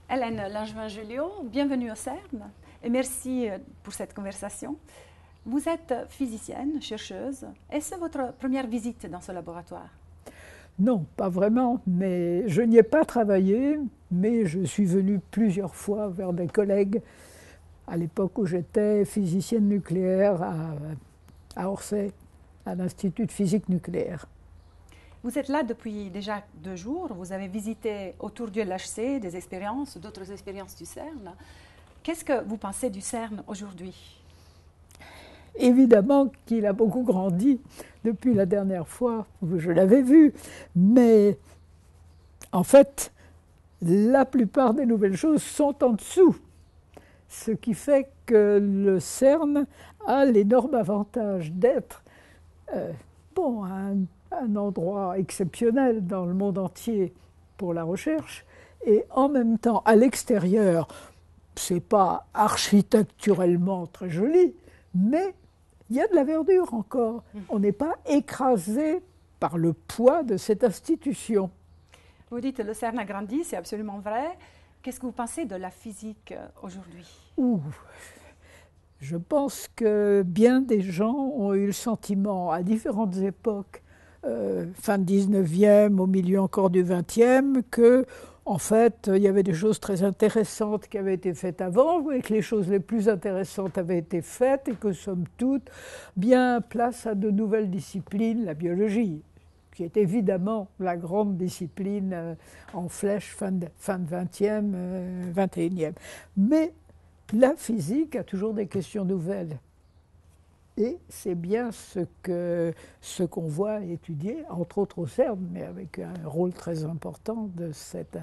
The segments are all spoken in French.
Hélène Langevin-Julliot, bienvenue au CERN et merci pour cette conversation. Vous êtes physicienne, chercheuse. Est-ce votre première visite dans ce laboratoire? Non, pas vraiment, mais je n'y ai pas travaillé, mais je suis venue plusieurs fois vers des collègues à l'époque où j'étais physicienne nucléaire à Orsay, à l'Institut de physique nucléaire. Vous êtes là depuis déjà 2 jours. Vous avez visité autour du LHC des expériences, d'autres expériences du CERN. Qu'est-ce que vous pensez du CERN aujourd'hui? Évidemment qu'il a beaucoup grandi depuis la dernière fois où je l'avais vu, mais en fait, la plupart des nouvelles choses sont en dessous. Ce qui fait que le CERN a l'énorme avantage d'être un endroit exceptionnel dans le monde entier pour la recherche, et en même temps, à l'extérieur, c'est pas architecturellement très joli, mais il y a de la verdure encore. On n'est pas écrasé par le poids de cette institution. Vous dites que le CERN a grandi, c'est absolument vrai. Qu'est-ce que vous pensez de la physique aujourd'hui? Je pense que bien des gens ont eu le sentiment à différentes époques, fin 19e, au milieu encore du 20e, que en fait, il y avait des choses très intéressantes qui avaient été faites avant et que les choses les plus intéressantes avaient été faites et que, somme toute, bien place à de nouvelles disciplines, la biologie, qui est évidemment la grande discipline en flèche fin de 20e, 21e. Mais la physique a toujours des questions nouvelles. Et c'est bien ce qu'on voit étudier, entre autres au CERN, mais avec un rôle très important de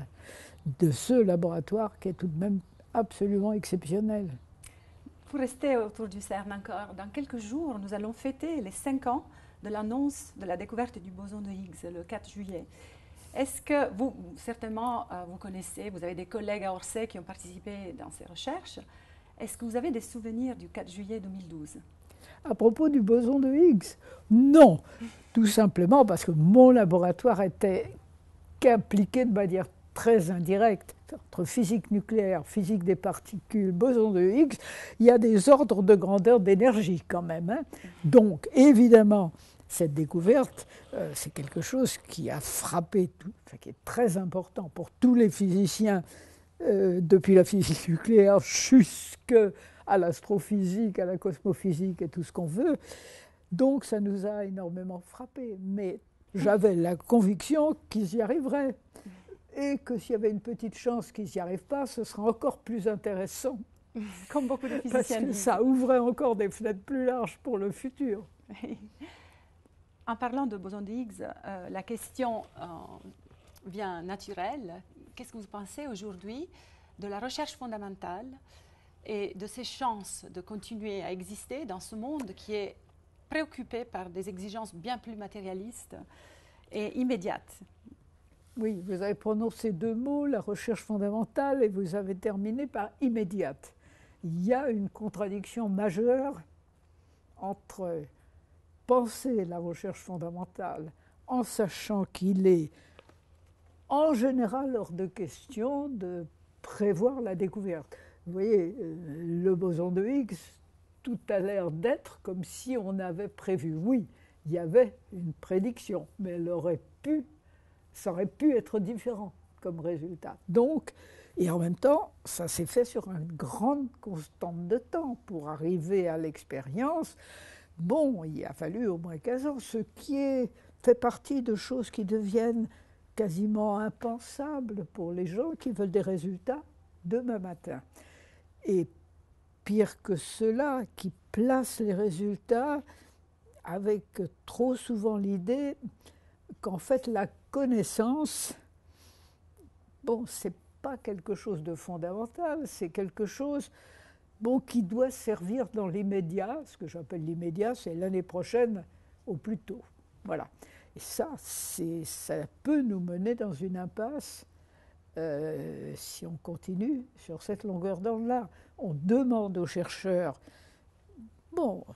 ce laboratoire qui est tout de même absolument exceptionnel. Pour rester autour du CERN encore, dans quelques jours, nous allons fêter les 5 ans de l'annonce de la découverte du boson de Higgs, le 4 juillet. Est-ce que vous, certainement, vous connaissez, vous avez des collègues à Orsay qui ont participé dans ces recherches. Est-ce que vous avez des souvenirs du 4 juillet 2012? À propos du boson de Higgs, non. Tout simplement parce que mon laboratoire était impliqué de manière très indirecte. Entre physique nucléaire, physique des particules, boson de Higgs, il y a des ordres de grandeur d'énergie quand même. Hein. Donc, évidemment, cette découverte, c'est quelque chose qui a frappé, qui est très important pour tous les physiciens, depuis la physique nucléaire jusqu'à l'astrophysique, à la cosmophysique et tout ce qu'on veut. Donc ça nous a énormément frappé. Mais j'avais la conviction qu'ils y arriveraient. Et que s'il y avait une petite chance qu'ils n'y arrivent pas, ce sera encore plus intéressant. Comme beaucoup de physiciens. Parce que ça ouvrait encore des fenêtres plus larges pour le futur. En parlant de boson de Higgs, la question vient naturelle. Qu'est-ce que vous pensez aujourd'hui de la recherche fondamentale et de ses chances de continuer à exister dans ce monde qui est préoccupé par des exigences bien plus matérialistes et immédiates? Oui, vous avez prononcé 2 mots, la recherche fondamentale, et vous avez terminé par immédiate. Il y a une contradiction majeure entre penser la recherche fondamentale en sachant qu'il est en général hors de question de prévoir la découverte. Vous voyez, le boson de Higgs, tout a l'air d'être comme si on avait prévu. Oui, il y avait une prédiction, mais ça aurait pu être différent comme résultat. Donc, et en même temps, ça s'est fait sur une grande constante de temps pour arriver à l'expérience. Bon, il a fallu au moins 15 ans, ce qui fait partie de choses qui deviennent quasiment impensables pour les gens qui veulent des résultats demain matin. Et pire que cela, qui placent les résultats avec trop souvent l'idée qu'en fait la connaissance, c'est pas quelque chose de fondamental, c'est quelque chose qui doit servir dans l'immédiat. Ce que j'appelle l'immédiat, c'est l'année prochaine au plus tôt. Voilà. Et ça peut nous mener dans une impasse si on continue sur cette longueur d'onde-là. On demande aux chercheurs,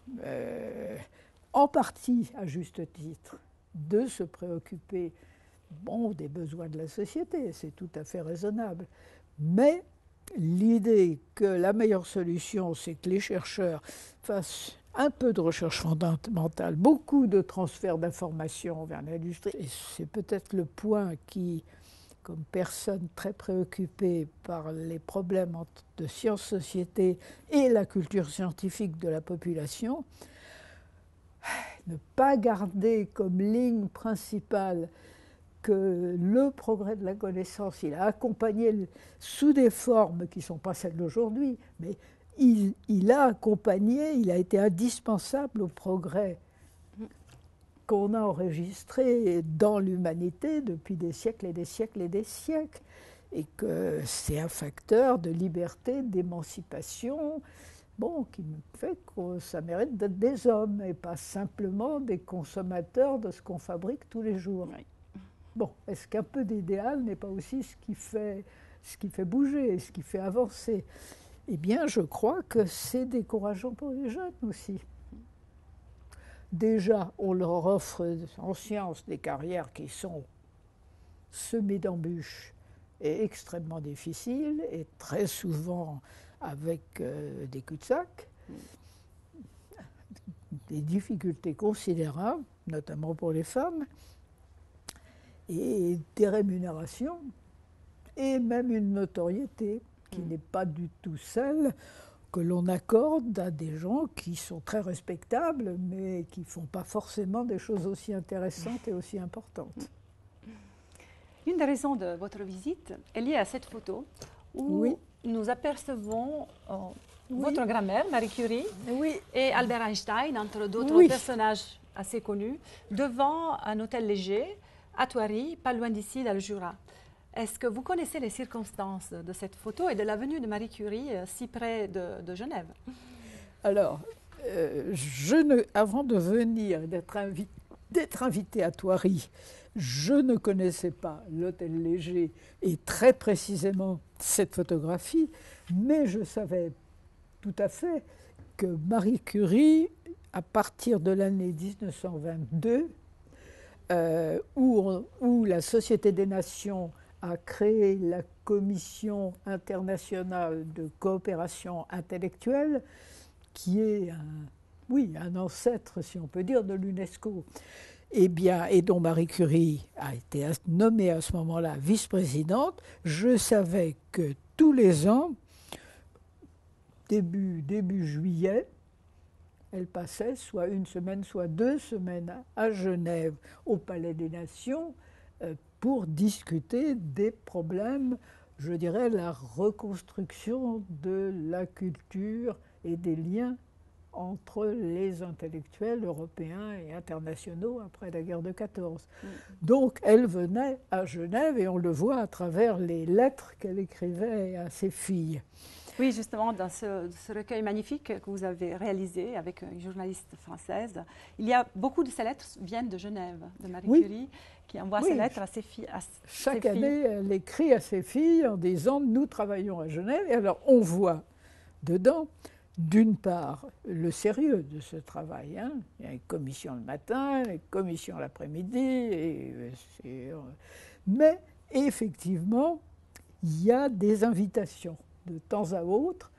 en partie à juste titre, de se préoccuper bon, des besoins de la société, c'est tout à fait raisonnable. Mais l'idée que la meilleure solution, c'est que les chercheurs fassent un peu de recherche fondamentale, beaucoup de transfert d'informations vers l'industrie, et c'est peut-être le point qui, comme personne très préoccupée par les problèmes de sciences-société et la culture scientifique de la population, ne pas garder comme ligne principale que le progrès de la connaissance, il a accompagné sous des formes qui ne sont pas celles d'aujourd'hui, mais il a accompagné, il a été indispensable au progrès qu'on a enregistré dans l'humanité depuis des siècles et des siècles et des siècles, et que c'est un facteur de liberté, d'émancipation, bon, qui fait que ça mérite d'être des hommes et pas simplement des consommateurs de ce qu'on fabrique tous les jours. Oui. Bon, est-ce qu'un peu d'idéal n'est pas aussi ce qui fait bouger, ce qui fait avancer? Eh bien, je crois que c'est décourageant pour les jeunes aussi. Déjà, on leur offre en sciences des carrières qui sont semées d'embûches et extrêmement difficiles, et très souvent avec des cul-de-sac, des difficultés considérables, notamment pour les femmes, et des rémunérations, et même une notoriété qui n'est pas du tout celle que l'on accorde à des gens qui sont très respectables, mais qui ne font pas forcément des choses aussi intéressantes et aussi importantes. Une des raisons de votre visite est liée à cette photo où Oui. nous apercevons Oui. votre grand-mère, Marie Curie, Oui. et Albert Einstein, entre d'autres Oui. personnages assez connus, devant un hôtel léger à Thoiry, pas loin d'ici, dans le Jura. Est-ce que vous connaissez les circonstances de cette photo et de la venue de Marie Curie si près de Genève? Alors, avant de venir, d'être invité à Thoiry, je ne connaissais pas l'hôtel Léger et très précisément cette photographie, mais je savais tout à fait que Marie Curie, à partir de l'année 1922, où la Société des Nations a créé la Commission internationale de coopération intellectuelle, qui est un ancêtre, si on peut dire, de l'UNESCO, et dont Marie Curie a été nommée à ce moment-là vice-présidente. Je savais que tous les ans, début juillet, elle passait soit une semaine, soit 2 semaines à Genève, au Palais des Nations, pour discuter des problèmes, je dirais, la reconstruction de la culture et des liens entre les intellectuels européens et internationaux après la guerre de 14. Donc elle venait à Genève, et on le voit à travers les lettres qu'elle écrivait à ses filles. Oui, justement, dans ce recueil magnifique que vous avez réalisé avec une journaliste française, il y a beaucoup de ces lettres viennent de Genève, de Marie Curie, qui envoie ces lettres à ses filles. Chaque année, elle écrit à ses filles en disant « Nous travaillons à Genève ». Et alors, on voit dedans, d'une part, le sérieux de ce travail. Hein. Il y a une commission le matin, une commission l'après-midi, mais effectivement, il y a des invitations de temps à autre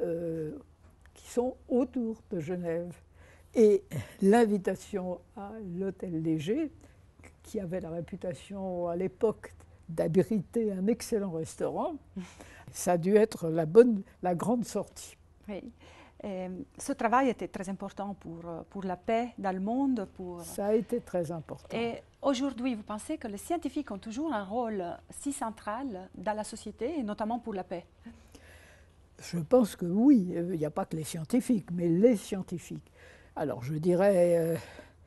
qui sont autour de Genève. Et l'invitation à l'hôtel Léger, qui avait la réputation à l'époque d'abriter un excellent restaurant, ça a dû être la grande sortie. Oui. Et ce travail était très important pour la paix dans le monde. Ça a été très important. Et aujourd'hui, vous pensez que les scientifiques ont toujours un rôle si central dans la société, et notamment pour la paix? Je pense que oui. Il n'y a pas que les scientifiques, mais les scientifiques. Alors, je dirais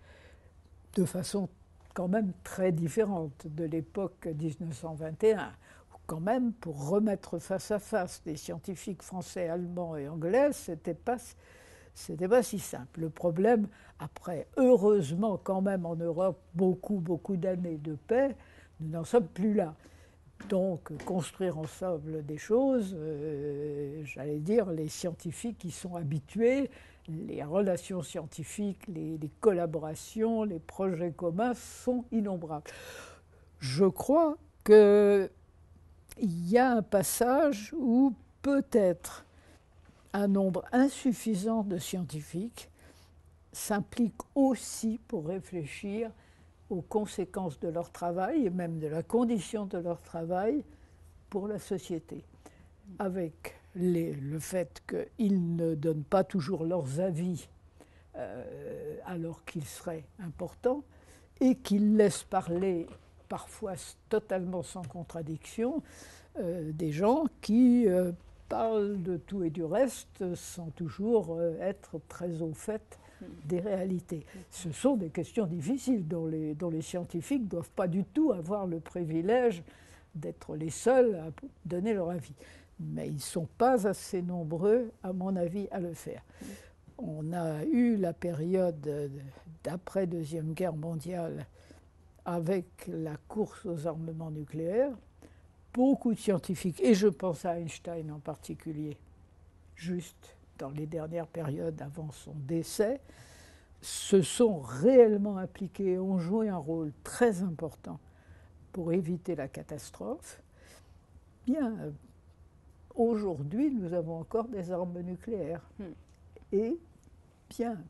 de façon quand même très différente de l'époque 1921. Quand même, pour remettre face à face des scientifiques français, allemands et anglais, c'était pas si simple. Le problème, après, heureusement quand même en Europe, beaucoup d'années de paix, nous n'en sommes plus là. Donc, construire ensemble des choses, j'allais dire, les scientifiques qui sont habitués, les relations scientifiques, les collaborations, les projets communs sont innombrables. Je crois qu'il y a un passage où peut-être un nombre insuffisant de scientifiques s'impliquent aussi pour réfléchir aux conséquences de leur travail et même de la condition de leur travail pour la société. Avec le fait qu'ils ne donnent pas toujours leurs avis alors qu'ils seraient importants et qu'ils laissent parler parfois totalement sans contradiction des gens qui parlent de tout et du reste sans toujours être très au fait des réalités. Ce sont des questions difficiles dont les scientifiques ne doivent pas du tout avoir le privilège d'être les seuls à donner leur avis. Mais ils ne sont pas assez nombreux, à mon avis, à le faire. On a eu la période d'après Deuxième Guerre mondiale avec la course aux armements nucléaires. Beaucoup de scientifiques, et je pense à Einstein en particulier, juste dans les dernières périodes avant son décès, se sont réellement impliqués et ont joué un rôle très important pour éviter la catastrophe. Bien, aujourd'hui, nous avons encore des armes nucléaires. Et bien,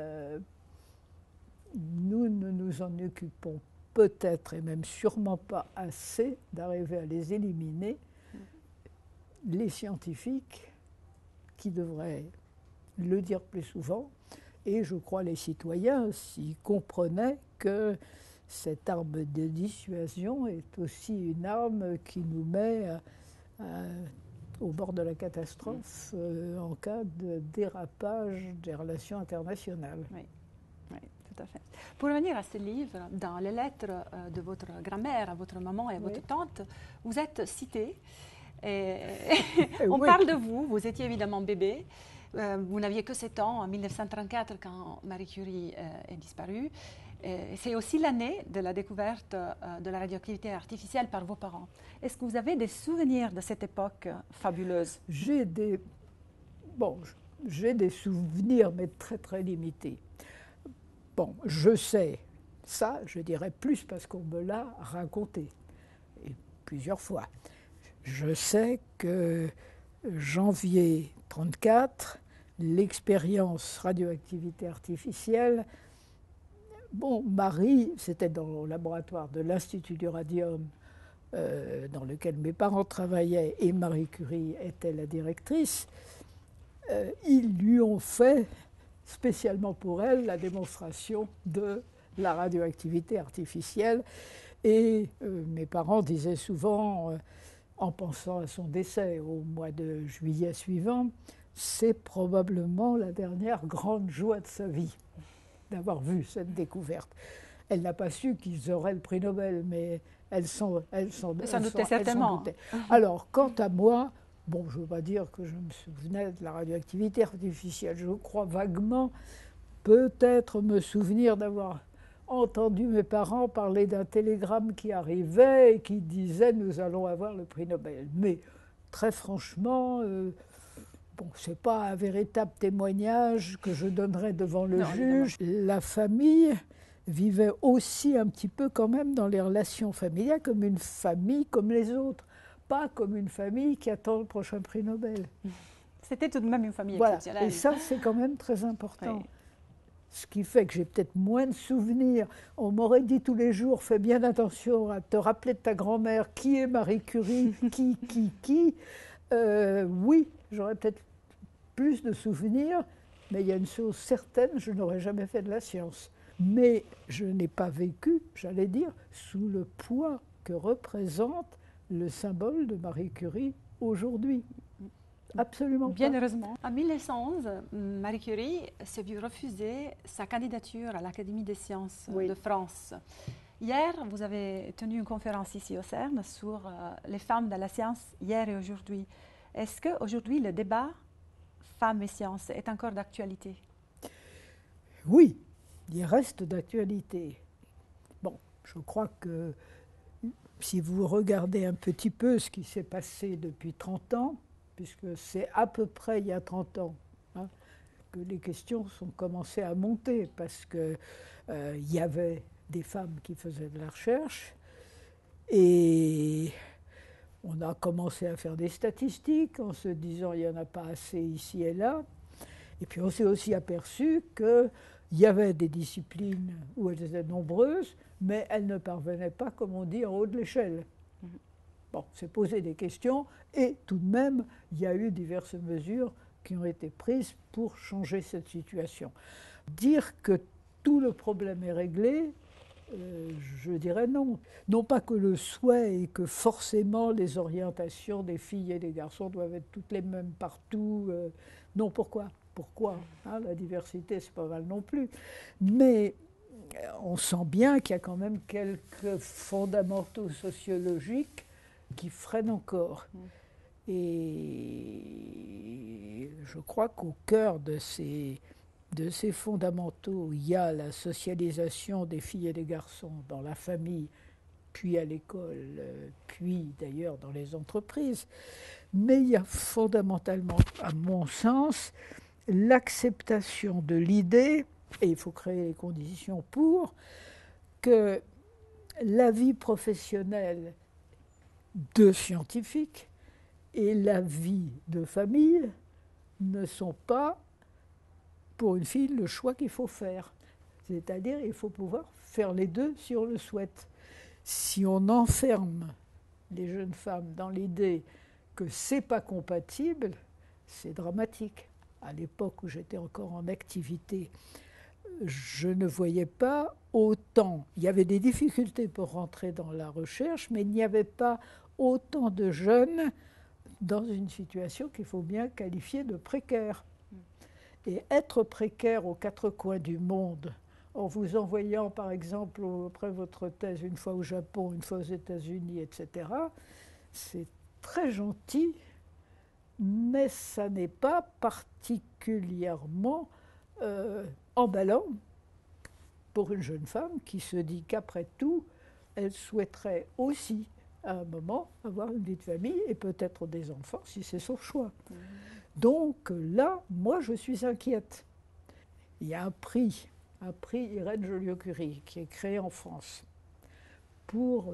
nous ne nous en occupons peut-être et même sûrement pas assez d'arriver à les éliminer. Les scientifiques qui devraient le dire plus souvent, et je crois les citoyens s'ils comprenaient que cette arme de dissuasion est aussi une arme qui nous met au bord de la catastrophe en cas de dérapage des relations internationales. Oui. Oui, tout à fait. Pour revenir à ce livre, dans les lettres de votre grand-mère, à votre maman et à votre tante, vous êtes cité. On parle de vous, vous étiez évidemment bébé. Vous n'aviez que 7 ans en 1934 quand Marie Curie est disparue. C'est aussi l'année de la découverte de la radioactivité artificielle par vos parents. Est-ce que vous avez des souvenirs de cette époque fabuleuse? J'ai des souvenirs, mais très très limités. Bon, je sais, ça, je dirais plus parce qu'on me l'a raconté, et plusieurs fois. Je sais que janvier 1934, l'expérience radioactivité artificielle, bon, Marie, c'était dans le laboratoire de l'Institut du Radium dans lequel mes parents travaillaient et Marie Curie était la directrice, ils lui ont fait spécialement pour elle la démonstration de la radioactivité artificielle. Et mes parents disaient souvent, en pensant à son décès au mois de juillet suivant, c'est probablement la dernière grande joie de sa vie d'avoir vu cette découverte. Elle n'a pas su qu'ils auraient le prix Nobel, mais elle s'en doutait certainement. Alors, quant à moi, bon, je ne veux pas dire que je me souvenais de la radioactivité artificielle. Je crois vaguement, peut-être me souvenir d'avoir entendu mes parents parler d'un télégramme qui arrivait et qui disait « nous allons avoir le prix Nobel ». Mais très franchement, bon, ce n'est pas un véritable témoignage que je donnerais devant le juge. Évidemment. La famille vivait aussi un petit peu quand même dans les relations familiales comme une famille comme les autres, pas comme une famille qui attend le prochain prix Nobel. C'était tout de même une famille exceptionnelle. Voilà. Et ça, c'est quand même très important. Oui. Ce qui fait que j'ai peut-être moins de souvenirs. On m'aurait dit tous les jours, fais bien attention à te rappeler de ta grand-mère, qui est Marie Curie, qui. Oui, j'aurais peut-être plus de souvenirs, mais il y a une chose certaine, je n'aurais jamais fait de la science. Mais je n'ai pas vécu, j'allais dire, sous le poids que représente le symbole de Marie Curie aujourd'hui. Absolument Bien pas. heureusement. En 1911, Marie Curie s'est vue refuser sa candidature à l'Académie des sciences de France. Hier, vous avez tenu une conférence ici au CERN sur les femmes dans la science, hier et aujourd'hui. Est-ce qu'aujourd'hui, le débat femmes et sciences est encore d'actualité? Oui, il reste d'actualité. Bon, je crois que si vous regardez un petit peu ce qui s'est passé depuis 30 ans, puisque c'est à peu près il y a 30 ans que les questions sont commencées à monter, parce qu'il y avait des femmes qui faisaient de la recherche, Et on a commencé à faire des statistiques en se disant il n'y en a pas assez ici et là. Et puis on s'est aussi aperçu qu'il y avait des disciplines où elles étaient nombreuses, mais elles ne parvenaient pas, comme on dit, en haut de l'échelle. Bon, c'est poser des questions, et tout de même, il y a eu diverses mesures qui ont été prises pour changer cette situation. Dire que tout le problème est réglé, je dirais non. Non pas que le souhait et que forcément les orientations des filles et des garçons doivent être toutes les mêmes partout. Non, pourquoi hein, la diversité, c'est pas mal non plus. Mais on sent bien qu'il y a quand même quelques fondamentaux sociologiques qui freinent encore. Et je crois qu'au cœur de ces fondamentaux, il y a la socialisation des filles et des garçons dans la famille, puis à l'école, puis d'ailleurs dans les entreprises. Mais il y a fondamentalement, à mon sens, l'acceptation de l'idée, et il faut créer les conditions pour, que la vie professionnelle de scientifique et la vie de famille ne sont pas, pour une fille, le choix qu'il faut faire. C'est-à-dire il faut pouvoir faire les deux si on le souhaite. Si on enferme les jeunes femmes dans l'idée que ce n'est pas compatible, c'est dramatique. À l'époque où j'étais encore en activité, je ne voyais pas autant. Il y avait des difficultés pour rentrer dans la recherche, mais il n'y avait pas autant de jeunes dans une situation qu'il faut bien qualifier de précaire. Et être précaire aux quatre coins du monde, en vous envoyant par exemple après votre thèse une fois au Japon, une fois aux États-Unis, etc., c'est très gentil, mais ça n'est pas particulièrement emballant pour une jeune femme qui se dit qu'après tout, elle souhaiterait aussi à un moment avoir une vie de famille et peut-être des enfants si c'est son choix. Donc là, moi je suis inquiète. Il y a un prix Irène Joliot-Curie qui est créé en France pour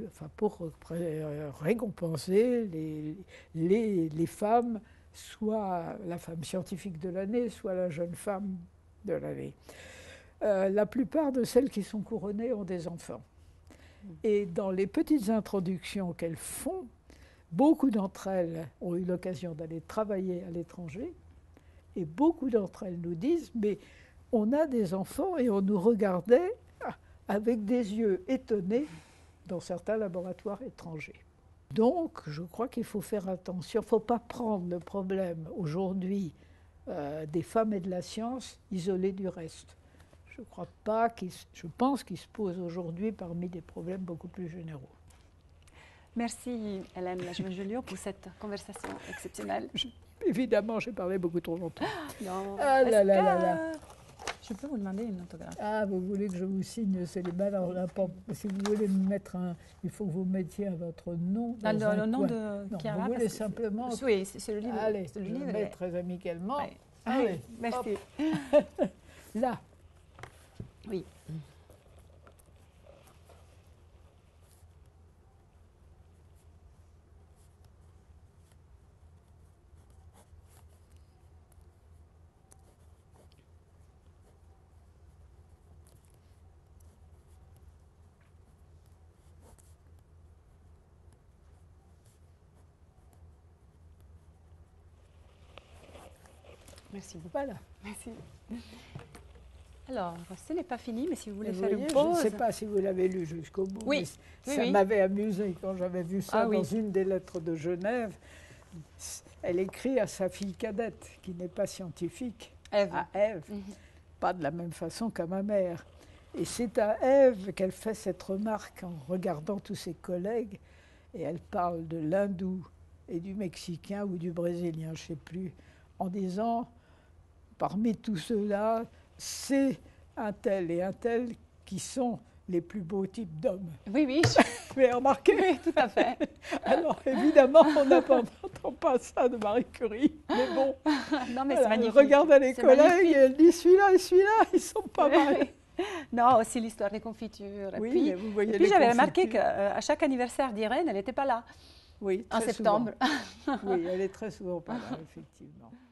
récompenser les femmes, soit la femme scientifique de l'année, soit la jeune femme de l'année. La plupart de celles qui sont couronnées ont des enfants. Et dans les petites introductions qu'elles font, beaucoup d'entre elles ont eu l'occasion d'aller travailler à l'étranger, et beaucoup d'entre elles nous disent « mais on a des enfants et on nous regardait avec des yeux étonnés dans certains laboratoires étrangers ». Donc, je crois qu'il faut faire attention. Il ne faut pas prendre le problème aujourd'hui des femmes et de la science isolé du reste. Je pense qu'il se pose aujourd'hui parmi des problèmes beaucoup plus généraux. Merci Hélène Lajman-Joliot pour cette conversation exceptionnelle. Évidemment, j'ai parlé beaucoup trop longtemps. Non. Ah là là là là. Je peux vous demander une autographe? Ah, vous voulez que je vous signe, c'est les balles en l'import. Si vous voulez me mettre il faut que vous mettiez votre nom. Le nom de non, Chiara. Vous voulez simplement. Oui, c'est le livre. Allez, le je livre. le mets très amicalement. Oui. Allez, merci. Là. Oui. Merci beaucoup. Voilà. Merci. Alors, ce n'est pas fini, mais si vous voulez vous faire voyez, une pause... Je ne sais pas si vous l'avez lu jusqu'au bout. Oui. Ça m'avait amusé quand j'avais vu ça dans oui. une des lettres de Genève. Elle écrit à sa fille cadette, qui n'est pas scientifique, Ève. à Ève, pas de la même façon qu'à ma mère. Et c'est à Ève qu'elle fait cette remarque en regardant tous ses collègues, et elle parle de l'hindou et du mexicain ou du brésilien, je ne sais plus, en disant, parmi tous ceux-là, c'est un tel et un tel qui sont les plus beaux types d'hommes. Oui, oui. Vous avez remarqué? Oui, tout à fait. Alors, évidemment, on n'entend pas ça de Marie Curie, mais bon. Non, mais voilà, c'est magnifique. Elle regarde les collègues magnifique. et elle dit, celui-là et celui-là, ils ne sont pas mal. Non, aussi l'histoire des confitures. Oui, et mais vous voyez puis les j'avais remarqué confitures. qu'à chaque anniversaire d'Irène, elle n'était pas là Oui, en très septembre. souvent. Oui, elle est très souvent pas là, effectivement.